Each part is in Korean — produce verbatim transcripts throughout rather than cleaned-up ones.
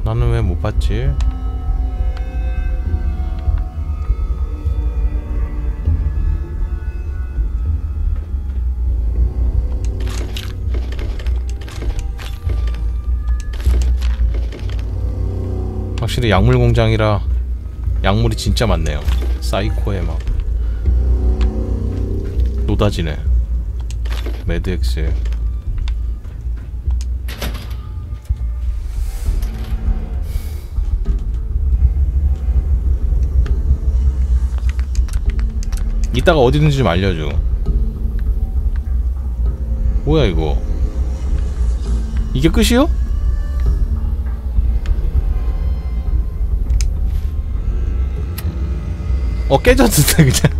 나는 왜 못 봤지? 확실히 약물 공장이라 약물이 진짜 많네요. 사이코에 막 노다지네. 매드엑스에 이따가 어디든지 좀 알려줘. 뭐야 이거? 이게 끝이요? 어 깨졌는데 그냥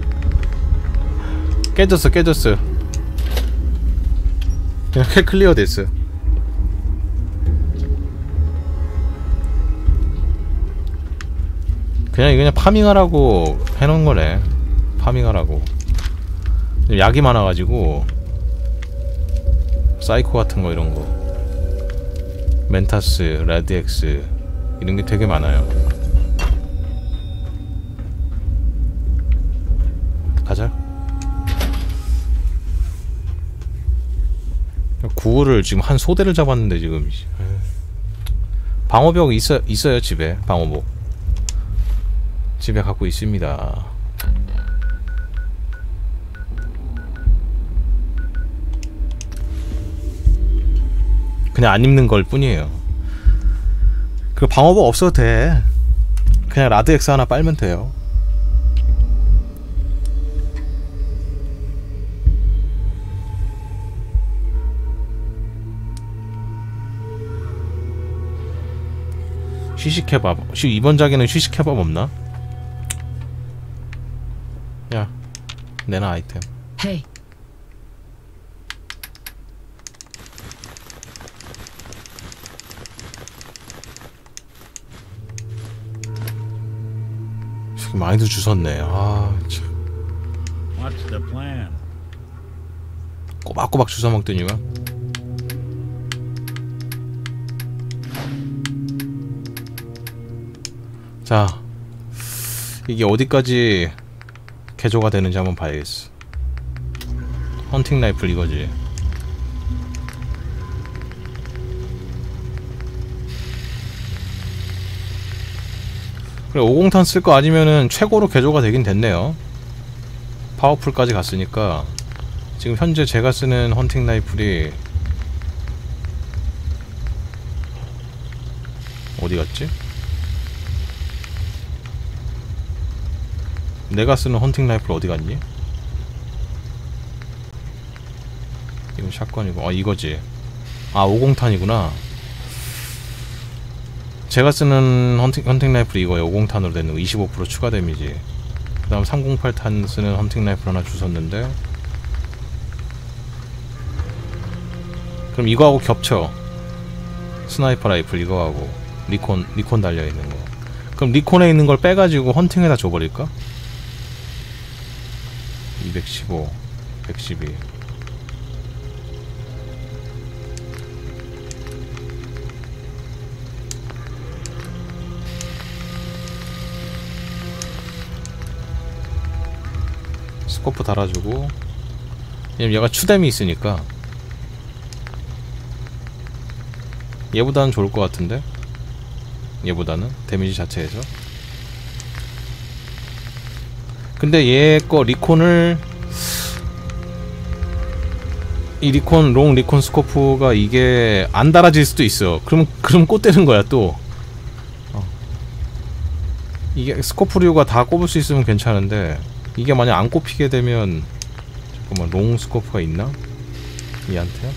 깨졌어 깨졌어. 그냥 클리어 됐어. 그냥 그냥 파밍하라고 해놓은 거네. 파밍하라고. 약이 많아가지고 사이코 같은 거 이런 거, 멘타스, 라디엑스 이런 게 되게 많아요. 가자. 구호를 지금 한 소대를 잡았는데 지금 방어벽 있어 있어요 집에. 방어복 집에 갖고 있습니다. 그냥 안 입는 걸 뿐이에요. 그 방어복 없어도 돼. 그냥 라드엑스 하나 빨면 돼요. 시식케밥. 이번 작에는 시식케밥 없나? 야, 내놔 아이템. Hey. 많이도 주웠네. 아, 참. What's the plan? 꼬박꼬박 주워 먹더니만. 자, 이게 어디까지 개조가 되는지 한번 봐야겠어. 헌팅 라이플 이거지. 그래, 오공탄 쓸 거 아니면은 최고로 개조가 되긴 됐네요. 파워풀까지 갔으니까. 지금 현재 제가 쓰는 헌팅 라이플이 어디 갔지? 내가 쓰는 헌팅 라이플 어디 갔니? 이건 샷건이고, 아 이거지. 아 오공탄이구나. 제가 쓰는 헌팅, 헌팅 라이플이 이거예요. 오공탄으로 되는 거. 이십오 퍼센트 추가 데미지. 그 다음 삼공팔 탄 쓰는 헌팅 라이플 하나 주웠는데, 그럼 이거하고 겹쳐. 스나이퍼 라이플 이거하고 리콘, 리콘 달려있는 거. 그럼 리콘에 있는 걸 빼가지고 헌팅에다 줘버릴까? 이백십오, 백십이. 스코프 달아주고. 왜냐면 얘가 추뎀이 있으니까 얘보다는 좋을 것 같은데? 얘보다는 데미지 자체에서. 근데 얘 거 리콘을, 이 리콘, 롱 리콘 스코프가 이게 안 달아질 수도 있어. 그럼 그럼 꽂대는 거야 또. 어. 이게 스코프류가 다 꼽을 수 있으면 괜찮은데, 이게 만약 안 꼽히게 되면, 잠깐만, 롱 스코프가 있나? 얘한테?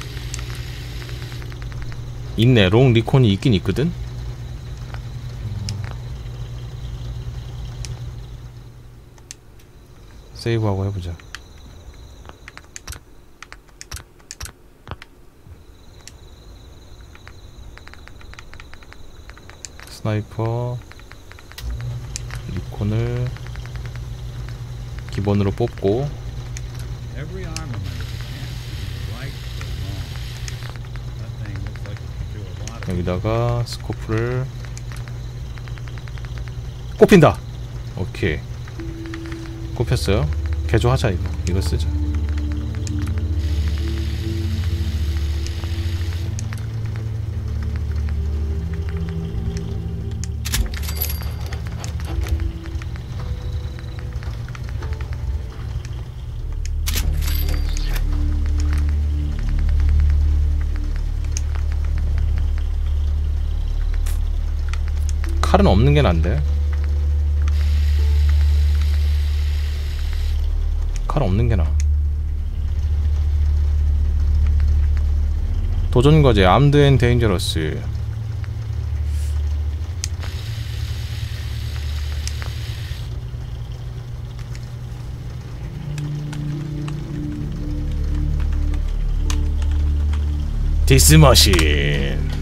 있네. 롱 리콘이 있긴 있거든? 세이브하고 해보자. 스나이퍼 리콘을 기본으로 뽑고, Every armament is a chance to be right or wrong. That thing looks like it can do a lot of 여기다가 스코프를 꼽힌다. 오케이, 꼽혔어요. 개조하자. 이거 이거 쓰자. 칼은 없는 게 난데. 칼 없는 게 나. 도전 과제 암드 앤 데인저러스. 디스머신.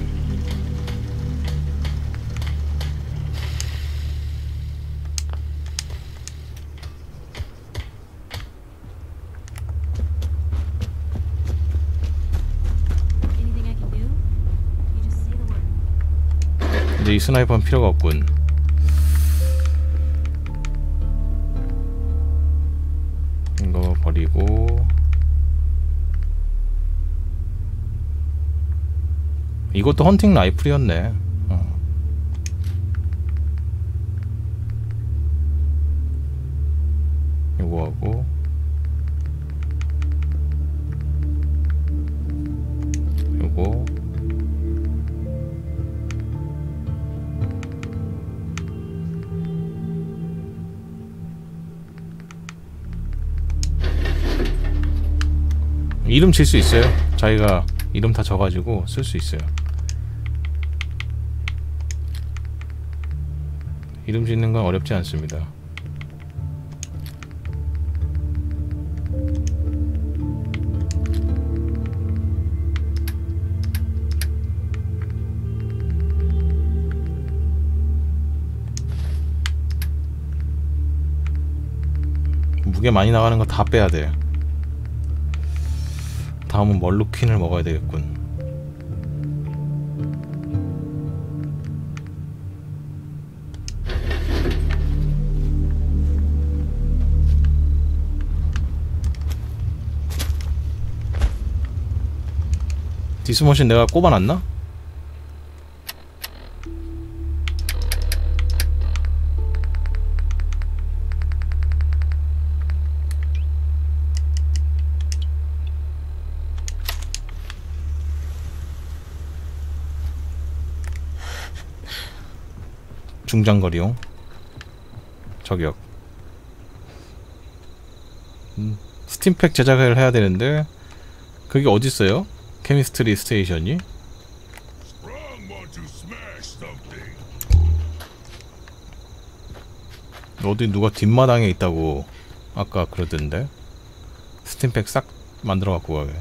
이제 이 스나이퍼는 필요가 없군. 이거 버리고 이것도 헌팅 라이플이었네. 어. 요거 하고 요거 이름 칠 수 있어요. 자기가 이름 다 적어가지고 쓸 수 있어요. 이름 짓는 건 어렵지 않습니다. 무게 많이 나가는 거 다 빼야 돼. 다음은 멀루퀸을 먹어야 되겠군. 디스머신 내가 꼽아놨나? 중장거리용 저격. 음, 스팀팩 제작을 해야 되는데 그게 어딨어요? 케미스트리 스테이션이? 어디 누가 뒷마당에 있다고 아까 그러던데. 스팀팩 싹 만들어 갖고 가게.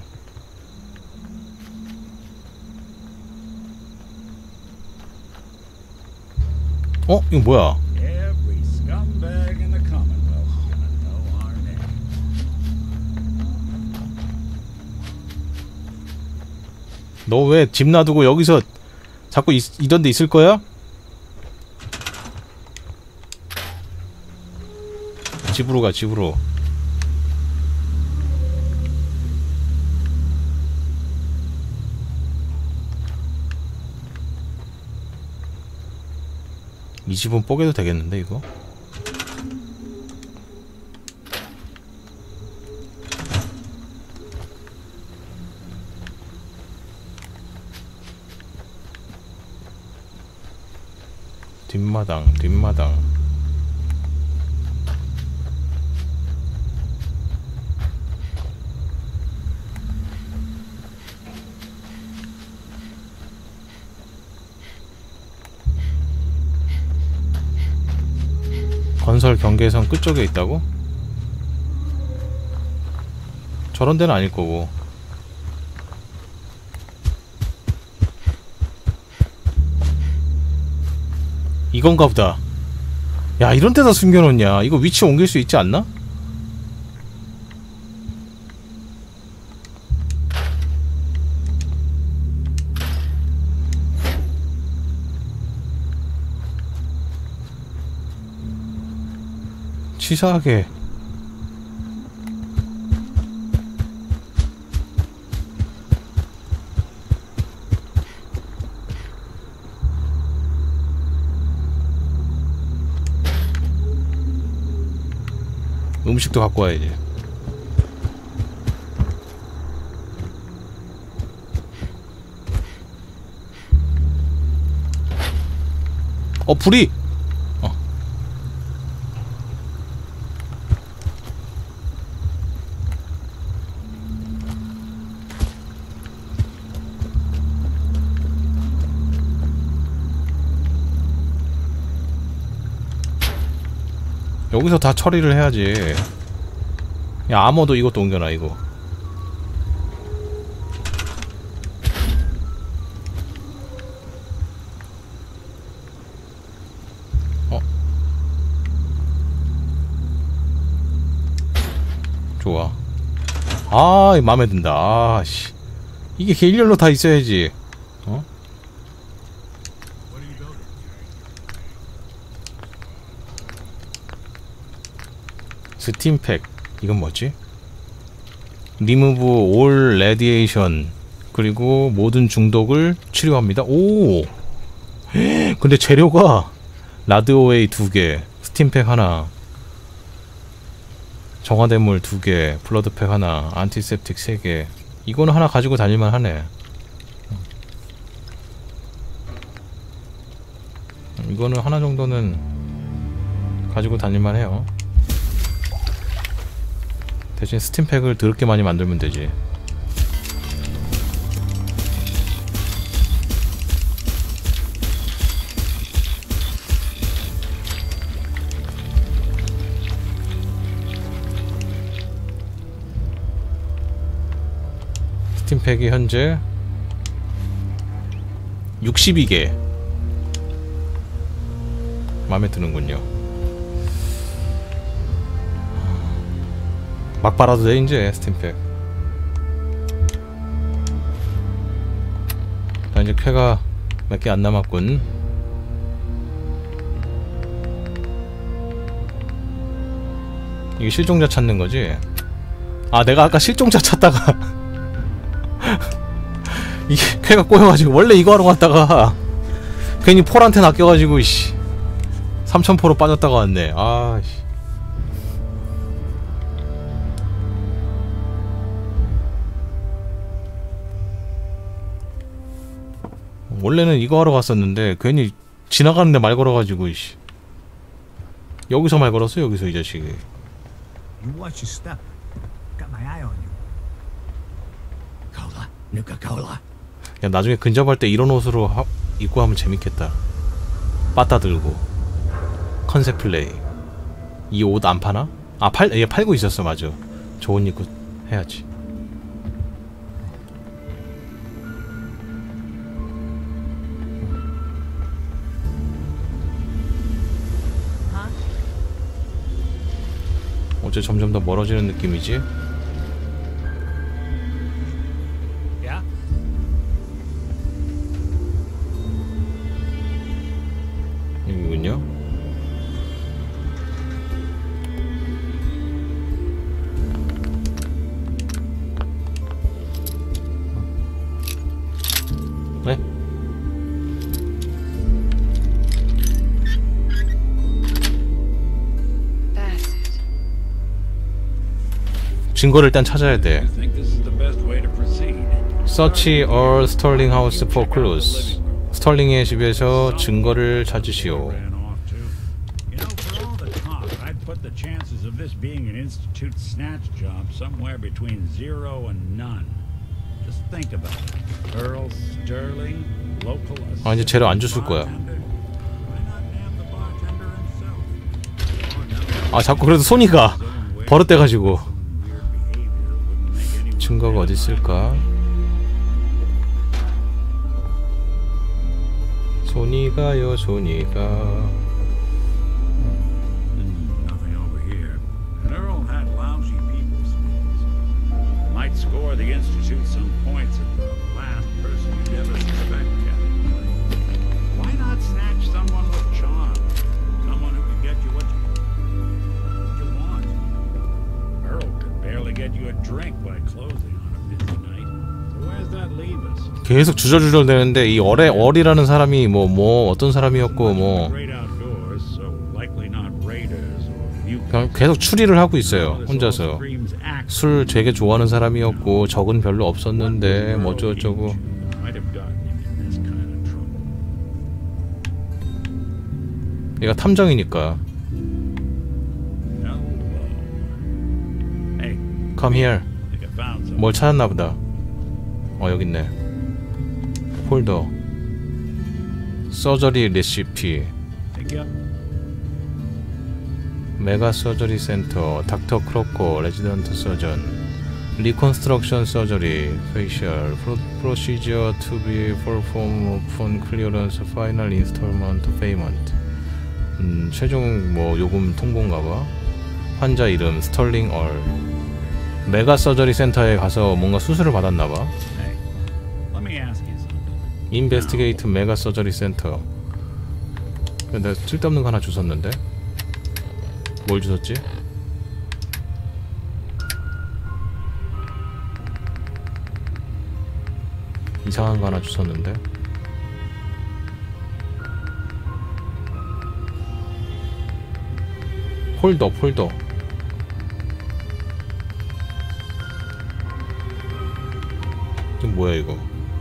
어? 이거 뭐야? Every scumbag in the Commonwealth's gonna know our name. 너 왜 집 놔두고 여기서 자꾸 이, 이런 데 있을 거야? 집으로 가, 집으로. 이 집은 뽀개도 되겠는데 이거? 뒷마당, 뒷마당. 건설 경계선 끝쪽에 있다고? 저런 데는 아닐 거고. 이건가 보다. 야, 이런 데다 숨겨놓냐. 이거 위치 옮길 수 있지 않나? 치사하게. 음식도 갖고 와야지. 어, 불이! 어. 여기서 다 처리를 해야지. 야, 아머도 이것도 옮겨놔, 이거. 어? 좋아. 아, 마음에 든다. 아, 씨. 이게 일렬로 다 있어야지. 어? 스팀팩. 이건 뭐지? 리무브 올 레디에이션. 그리고 모든 중독을 치료합니다. 오! 근데 재료가 라드오웨이 두 개, 스팀팩 하나, 정화대물 두 개, 블러드팩 하나, 안티셉틱 세 개. 이거는 하나 가지고 다닐만 하네. 이거는 하나 정도는 가지고 다닐만 해요. 대신 스팀팩을 더럽게 많이 만들면 되지. 스팀팩이 현재 육십이 개. 마음에 드는군요. 막 빨아도 돼 이제 스팀팩. 자, 이제 쾌가 몇 개 안 남았군. 이게 실종자 찾는 거지? 아, 내가 아까 실종자 찾다가 이게 쾌가 꼬여가지고 원래 이거 하러 갔다가 괜히 폴한테 낚여가지고 씨 삼천 포로 빠졌다가 왔네. 아 씨. 원래는 이거 하러 갔었는데 괜히 지나가는데 말 걸어가지고 이씨. 여기서 말 걸었어. 여기서 이 자식이. You watch your step. Got my eye on you. Cola, Nuka-Cola. 야, 나중에 근접할 때 이런 옷으로 하, 입고 하면 재밌겠다. 빠따 들고 컨셉 플레이. 이 옷 안 파나? 아, 팔, 얘 팔고 있었어. 맞아. 저 옷 입고 해야지. 어째 점점 더 멀어지는 느낌이지? Yeah? 여기군요. 네? 증거를 일단 찾아야 돼. I think this is the best way to proceed. Search all Sterling House for clues. 스털링의 집에서 증거를 찾으시오. Ran off too. You know, for all the talk, I'd put the chances of this being an Institute snatch job somewhere between zero and none. Just think about it. Earl Sterling, local 아, 이제 재료 안 줬을 거야. bartender. Why not nab the bartender himself? 아, 자꾸 그래도 손이가 버릇돼가지고. Some weird behavior wouldn't make anyone 증거가 어디 있을까? 손이가요, 손이가. Nothing over here. And Earl had lousy people skills. Might score the Institute some points at the last person you'd ever suspect, Captain. Why not snatch someone with charm? Someone who can get you what you, what you by closing on a busy night. So where's that leave us? 계속 주저주저 되는데 이 얼에 얼이라는 사람이 뭐 뭐 어떤 사람이었고 뭐 Great outdoors, so likely not raiders or mutants. 그냥 계속 추리를 하고 있어요. 혼자서. 술 되게 좋아하는 사람이었고 적은 별로 없었는데 뭐 어쩌고저쩌고. Might have gotten him in this kind of trouble. 얘가 탐정이니까. Hello. Hey, Come here. think I found something. 뭘 찾았나 보다. 어 여기 있네. 폴더. 서저리 레시피. Pick up. 메가 서저리 센터. 닥터 크로코. 레지던트 서전. 리컨스트럭션 서저리. 페이셜. 프로시저 투 비 퍼폼 오픈 클리어런스 파이널 인스톨먼트 페이먼트. 음, 최종 뭐 요금 통보인가봐. 환자 이름 스털링 얼. 메가 서저리 센터에 가서 뭔가 수술을 받았나봐. Hey, let me ask you something. 인베스티게이트 메가 서저리 센터. 근데 쓸데없는 거 하나 주웠는데? 뭘 주웠지? 이상한 거 하나 주웠는데? 폴더 폴더. 이거 뭐야 이거?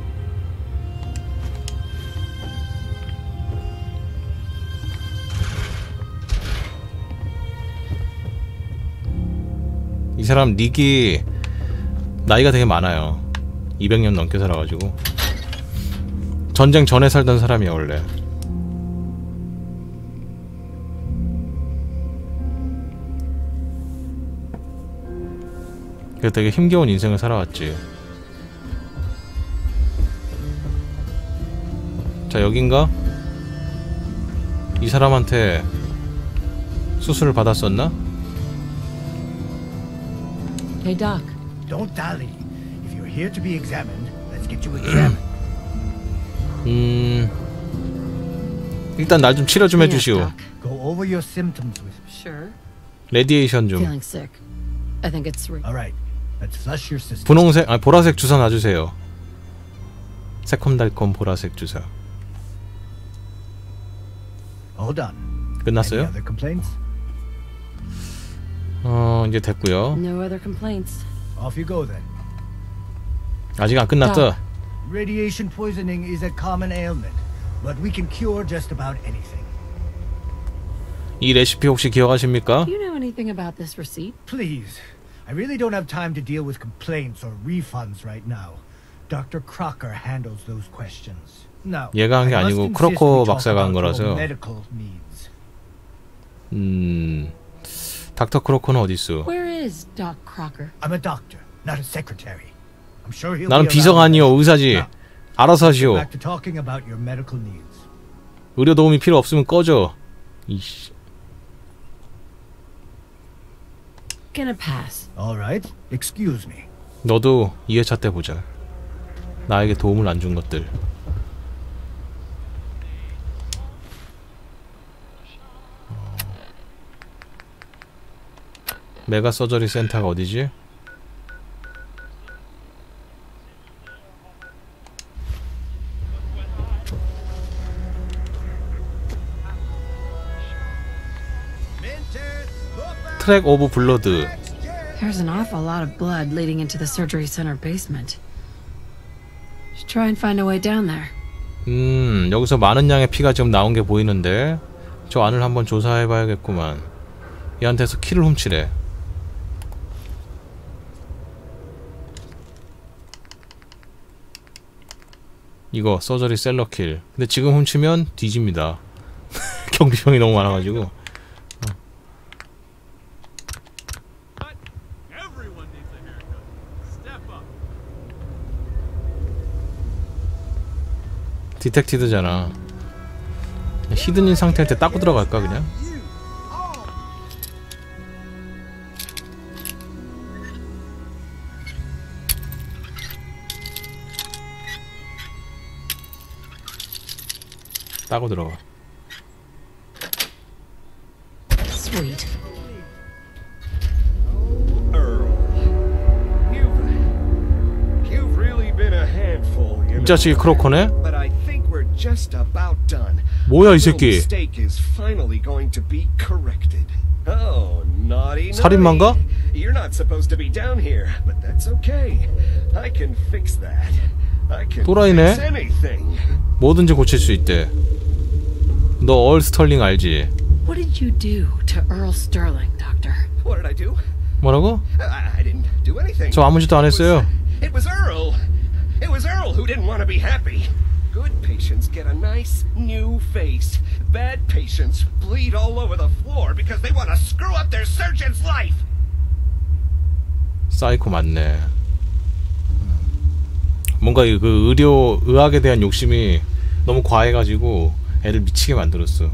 이 사람 닉이 나이가 되게 많아요. 이백 년 넘게 살아가지고. 전쟁 전에 살던 사람이야 원래. 그래서 되게 힘겨운 인생을 살아왔지. 자 여긴가? 이 사람한테 수술을 받았었나? Hey, Doc. Don't dally. If you're here to be examined, let's get you examined. 음... 일단 날 좀 치료 좀 Yes, 해주시오. Doc. Go over your symptoms with me. Sure. 레디에이션 좀. Feeling sick. I think it's re- All right. Let's flush your system. 분홍색, 아니 보라색 주사 놔주세요. 새콤달콤 보라색 주사. All done. Any 끝났어요? other complaints? 어 이제 됐고요. no other complaints. Off you go then. 아직 안 끝났다. Radiation poisoning is a common ailment, but we can cure just about anything. 이 레시피 혹시 기억하십니까? Do you know anything about this receipt? Please, I really don't have time to deal with complaints or refunds right now. Doctor Crocker handles those questions. Now, 얘가 한 게 I must 아니고 insist 크로코 we talk 박사가 한 about 거라서. your medical needs. 음... 닥터 크로코는 어딨어? Where is Doc Crocker? I'm a doctor, not a secretary. I'm sure he'll 나는 be 비서가 around 아니요 next. 의사지. Now, 알아서 하시오. back to talking about your medical needs. 의료 도움이 필요 없으면 꺼져. 이씨. Gonna pass. All right, excuse me. 너도 이 회차 때 보자. 나에게 도움을 안 준 것들. 메가 서저리 센터가 어디지? 트랙 오브 블러드. There's an awful lot of blood leading into the surgery center basement. Should try and find a way down there. 음, 여기서 많은 양의 피가 지금 나온 게 보이는데 저 안을 한번 조사해봐야겠구만. 얘한테서 키를 훔치래. 이거 서저리 셀러킬. 근데 지금 훔치면 뒤집니다. 경비병이 너무 많아가지고. 디텍티드잖아. 히든인 상태일 때 따고 들어갈까 그냥? 따고 들어가. Sweet. You've 자식이 크로커네? But I think we're just about done. 뭐야 이 Little 새끼? mistake is finally going to be corrected. Oh, naughty, naughty. 살인마인가? You're not supposed to be down here, but that's okay. I can fix that. I can 또라이네? fix anything. 뭐든지 고칠 수 있대. 너 얼 스털링 알지? What did you do to Earl Sterling, Doctor? What did I do? 뭐라고? I, I didn't do anything. 저 아무 짓도 안 했어요. It was Earl. It was Earl who didn't want to be happy. Good patients get a nice new face. Bad patients bleed all over the floor because they want to screw up their surgeon's life. 사이코 맞네. 뭔가 그 의료 의학에 대한 욕심이 너무 과해가지고 애를 미치게 만들었어.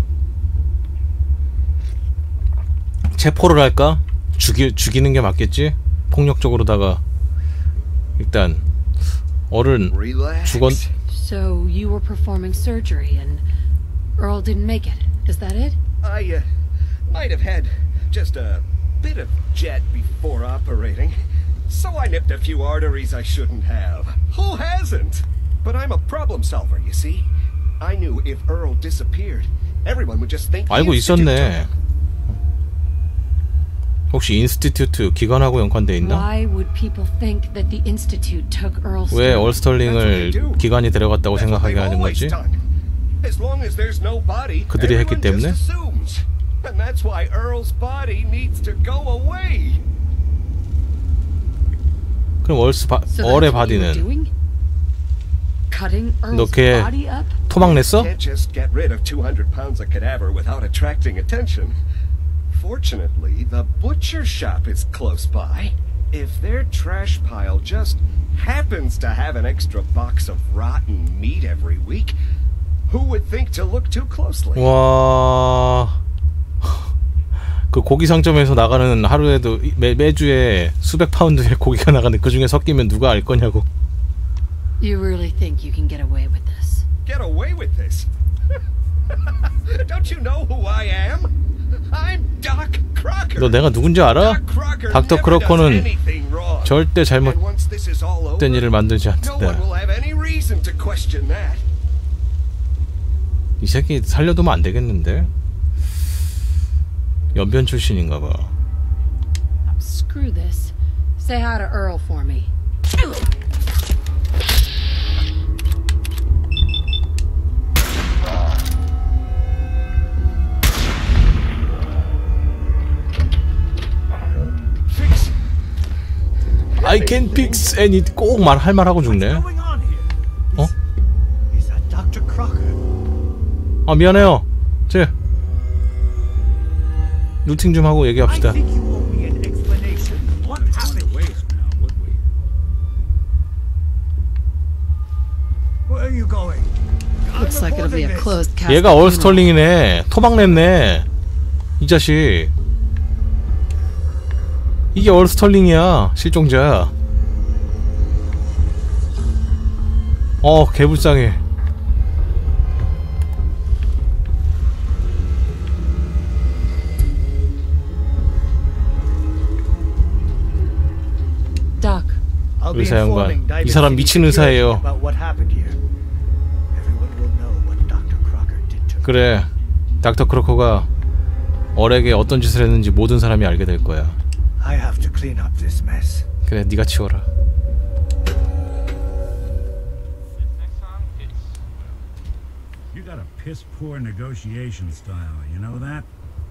체포를 할까? 죽이 죽이는 게 맞겠지? 폭력적으로다가 일단 어른 죽었. So you were performing surgery and Earl didn't make it. Is that it? I uh, might have had just a bit of jet before operating. So I nipped a few arteries I shouldn't have. Who hasn't? But I'm a problem solver, you see. I knew if Earl disappeared, everyone would just think 알고 the Institute 있었네. took him. 혹시 인스티튜트 기관하고 연관돼 있나? Why would people think that the Institute took Earl 왜 Sterling? 얼스털링을 기관이 데려갔다고 That's what 생각하게 they've 하는 always 거지? done. As long as there's no body, 그들이 했기 everyone 때문에? just assumes. And that's why Earl's body needs to go away. 그럼 얼스 바, So 얼의 that's what you were 바디는 doing? Cutting 너 Earl's 걔 body up? 토막 냈어? Can't just get rid of two hundred pounds of cadaver without attracting attention. Fortunately, the butcher shop is close by. If their trash pile just happens to have an extra box of rotten meat every week, who would think to look too closely? 와... 그 고기 상점에서 나가는 하루에도 매, 매주에 수백 파운드의 고기가 나가는데 그 중에 섞이면 누가 알 거냐고. You really think you can get away with this? Get away with this? Don't you know who I am? I'm Doc Crocker. 너 내가 누군지 알아? Doc Crocker 닥터 never does 크로커는 anything wrong. 절대 And 잘못된 once this is all over, 일을 만들지 no one 않는다. will have any reason to question that. 이 새끼 살려두면 안 되겠는데? 연변 출신인가봐. Screw this. Say hi to Earl for me. Fix I can fix any 꼭 말할 말하고 죽네. What's going on here? 어? Is that Doctor Crocker? 아 미안해요. 제 루팅 좀 하고 I 얘기합시다. think you owe me an explanation. What happened? Waste now, would we? Where are you going? Looks like it'll be a closed casket. 얘가 얼스털링이네. 토막 냈네. 이 자식. 이게 얼스털링이야. 실종자야. 어 개불쌍해. Doc, I'll be 의사 양반. informing Diamond 이 사람 City 미친 Security 의사예요. about what happened here. Everyone will know what Doctor Crocker did to me. 그래. 닥터 크로커가 얼에게 어떤 짓을 했는지 모든 사람이 알게 될 거야. I have to clean up this mess. 그래, 네가 치워라. You got a piss poor negotiation style, you know that?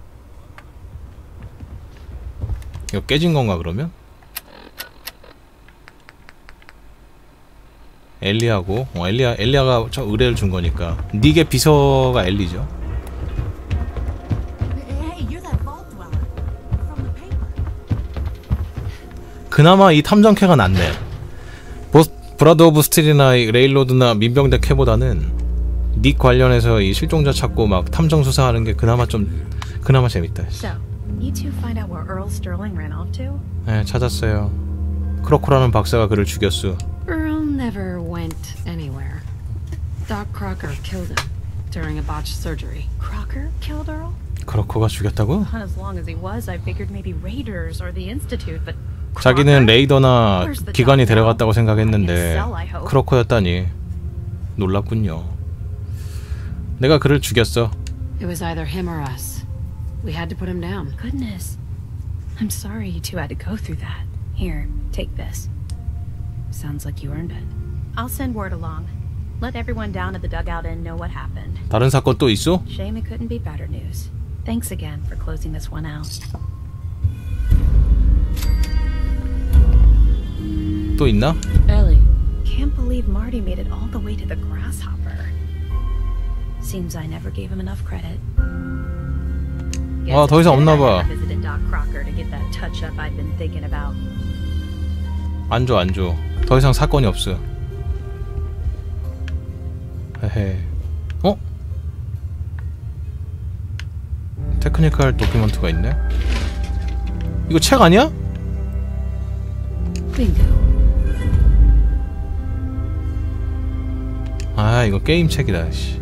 이거 깨진 건가 그러면? 엘리하고 어, 엘리아 엘리아가 저 의뢰를 준 거니까 닉의 비서가 엘리죠. Hey, you're that vault dweller from the paper. 그나마 이 탐정캐가 낫네. 보, 브라더 오브 스틸이나 이 레일로드나 민병대 캐보다는 닉 관련해서 이 실종자 찾고 막 탐정 수사하는 게 그나마 좀 그나마 재밌다. So, you two find out where Earl Sterling ran off to? 네, 찾았어요. 크로코라는 박사가 그를 죽였어. Earl never went anywhere. Doc Crocker killed him during a botched surgery. Crocker killed Earl? 크로코가 죽였다고? Not as long as he was, I figured maybe Raiders or the Institute, but 자기는 Crocker? 레이더나 Where's the 기관이 doc now? 데려갔다고 생각했는데 I guess so, I hope. 크로코였다니. 놀랍군요. 내가 그를 죽였어. It was either him or us. We had to put him down. Goodness. I'm sorry you two had to go through that. Here, take this. Sounds like you earned it. I'll send word along. Let everyone down at the dugout inn know what happened. 다른 사건 또 있어? Shame it couldn't be better news. Thanks again for closing this one out. 또 있나? Ellie. Can't believe Marty made it all the way to the Grasshopper. Seems I never gave him enough credit. 아, 더 이상 없나 봐. Visited Doc Crocker to get that touch-up I'd been thinking about. 안 줘, 안 줘. 더 이상 사건이 없어. 헤헤. 어? 테크니컬 도큐먼트가 있네? 이거 책 아니야? Bingo. 아, 이거 게임 책이다, 씨.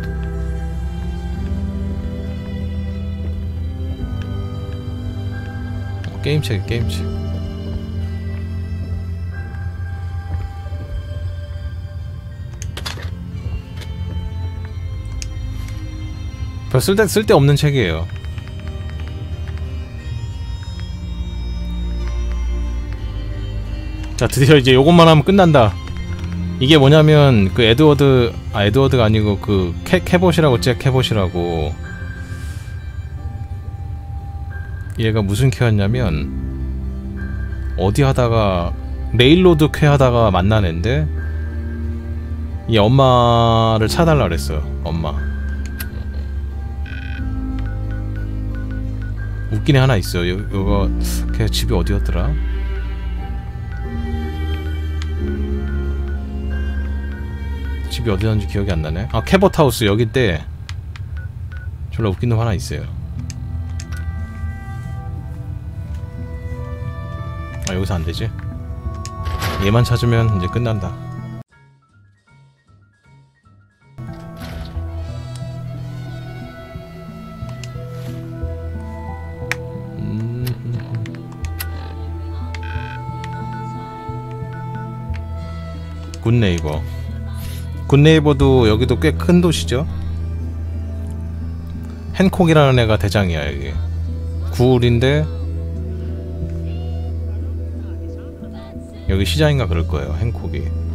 어, 게임 책, 게임 책. 별 쓸데, 쓸데없는 책이에요. 자, 드디어 이제 요것만 하면 끝난다. 이게 뭐냐면 그 에드워드, 아 에드워드가 아니고 그 캐, 캐봇이라고, 잭 캐봇이라고. 얘가 무슨 캐였냐면 어디 하다가 레일로드 캐 하다가 만난 앤데 이 엄마를 찾아달라 그랬어. 엄마. 웃긴 애 하나 있어. 요, 요거 걔 집이 어디였더라? 집이 어디였는지 기억이 안 나네. 아, 캐버트하우스 여기인데 졸라 웃긴 놈 하나 있어요. 아, 여기서 안 되지? 얘만 찾으면 이제 끝난다. 굿네이버. 굿네이버도 여기도 꽤 큰 도시죠? 핸콕이라는 애가 대장이야 여기. 구울인데 여기 시장인가 그럴 거예요. 핸콕이.